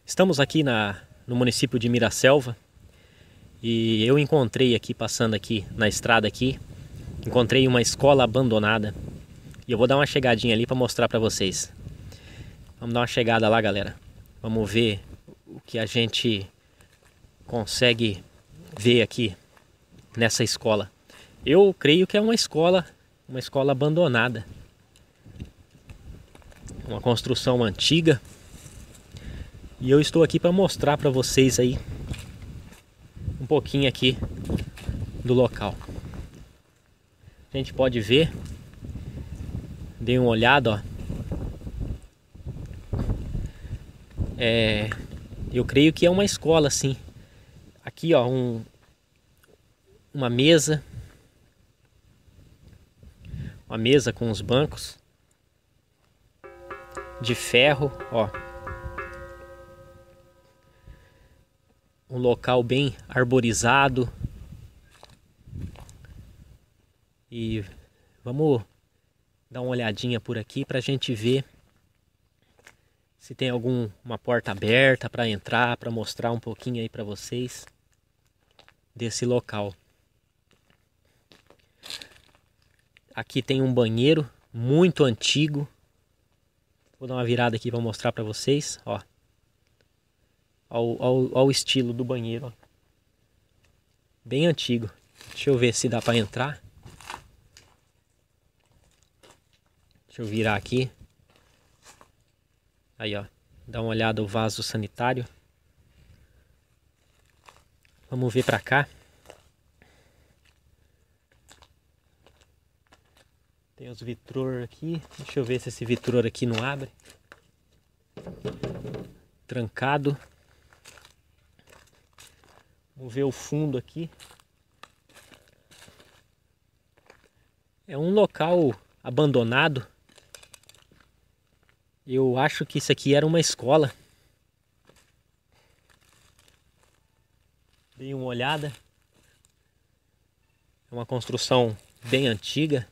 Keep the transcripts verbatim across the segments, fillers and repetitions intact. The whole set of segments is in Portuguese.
Estamos aqui na, no município de Miraselva e eu encontrei aqui, passando aqui na estrada aqui, encontrei uma escola abandonada e eu vou dar uma chegadinha ali para mostrar para vocês. Vamos dar uma chegada lá, galera. Vamos ver o que a gente consegue ver aqui nessa escola. Eu creio que é uma escola, uma escola abandonada. Uma construção antiga. E eu estou aqui para mostrar para vocês aí um pouquinho aqui do local. A gente pode ver, dê uma olhada, ó. É, eu creio que é uma escola, sim. Aqui, ó, um, uma mesa, uma mesa com os bancos de ferro, ó. Um local bem arborizado. E vamos dar uma olhadinha por aqui para a gente ver se tem alguma porta aberta para entrar, para mostrar um pouquinho aí para vocês desse local. Aqui tem um banheiro muito antigo. Vou dar uma virada aqui para mostrar para vocês, ó. Ao, ao, ao estilo do banheiro, ó. Bem antigo. Deixa eu ver se dá para entrar. Deixa eu virar aqui. Aí, ó. Dá uma olhada no vaso sanitário. Vamos ver para cá. Tem os vitrôs aqui. Deixa eu ver se esse vitrô aqui não abre. Trancado. Vamos ver o fundo aqui. É um local abandonado. Eu acho que isso aqui era uma escola. Dei uma olhada. É uma construção bem antiga.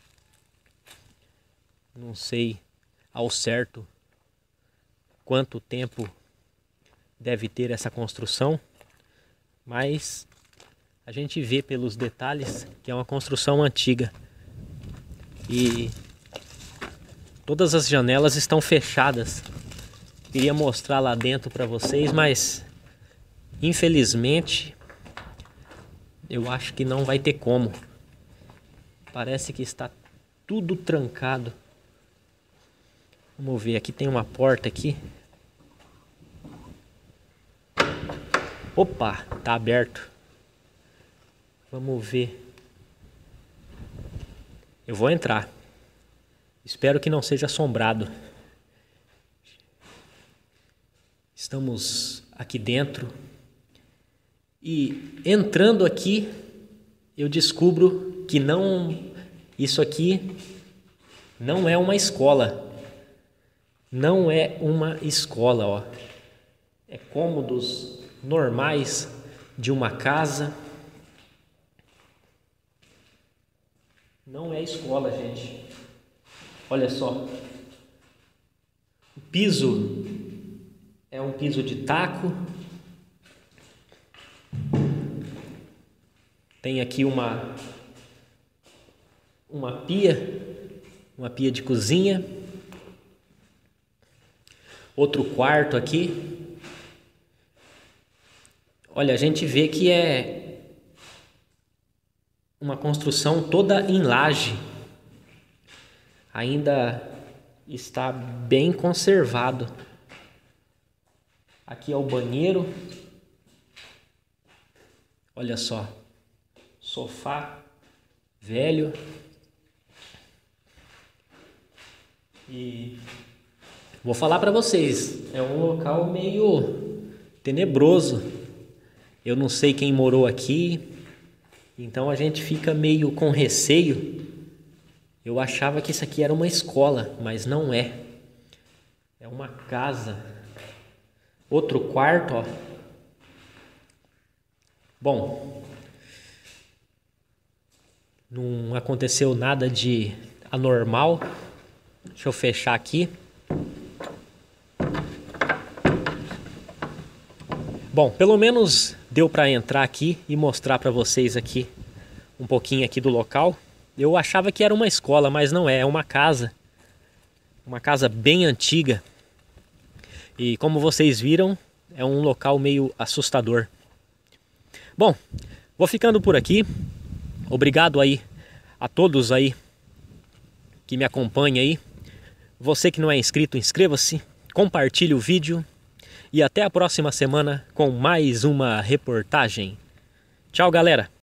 Não sei ao certo quanto tempo deve ter essa construção. Mas a gente vê pelos detalhes que é uma construção antiga. E todas as janelas estão fechadas. Queria mostrar lá dentro para vocês, mas infelizmente eu acho que não vai ter como. Parece que está tudo trancado. Vamos ver, aqui tem uma porta aqui. Opa, tá aberto. Vamos ver. Eu vou entrar. Espero que não seja assombrado. Estamos aqui dentro. E entrando aqui, eu descubro que não, isso aqui não é uma escola. Não é uma escola, ó. É cômodos normais de uma casa. Não é escola, gente. Olha só. O piso é um piso de taco. Tem aqui uma uma pia, uma pia de cozinha. Outro quarto aqui. Olha, a gente vê que é uma construção toda em laje. Ainda está bem conservado. Aqui é o banheiro. Olha só. Sofá velho. E vou falar para vocês, é um local meio tenebroso. Eu não sei quem morou aqui, então a gente fica meio com receio. Eu achava que isso aqui era uma escola, mas não é. É uma casa. Outro quarto, ó. Bom, não aconteceu nada de anormal. Deixa eu fechar aqui. Bom, pelo menos deu para entrar aqui e mostrar para vocês aqui um pouquinho aqui do local. Eu achava que era uma escola, mas não é, é uma casa. Uma casa bem antiga. E como vocês viram, é um local meio assustador. Bom, vou ficando por aqui. Obrigado aí a todos aí que me acompanham aí. Você que não é inscrito, inscreva-se, compartilhe o vídeo e até a próxima semana com mais uma reportagem. Tchau, galera!